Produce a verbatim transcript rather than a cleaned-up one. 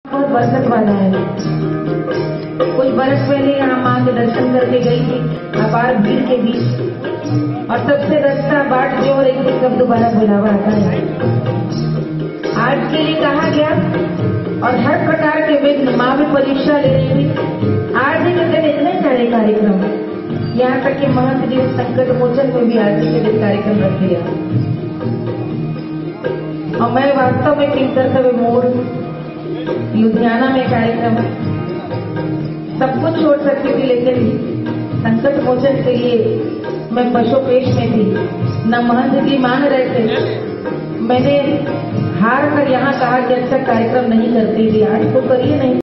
बहुत बरकत वाला है। कुछ बरस पहले यहाँ माँ के दर्शन करके गई थी अपार भीड़ के बीच, और तब से रास्ता बाट जो हो रही थी, कब दोबारा बुलावा आता है। आज के लिए कहा गया और हर प्रकार के विघ्न माँ भी परीक्षा ले रही थी। आज ही के दिन इतने सारे कार्यक्रम, यहाँ तक कि महंत जी संकट मोचन में भी आज के दिन कार्यक्रम रख दिया। और मैं वास्तव में किन कर्तव्य मोड़ लुधियाना में कार्यक्रम सब कुछ छोड़ सकती थी, लेकिन संकट मोचन के लिए मैं पशुपेश में थी। न महंत जी मान रहे थे। मैंने हार कर यहाँ कहा कि अच्छा कार्यक्रम नहीं करती थी, आज तो करिए नहीं।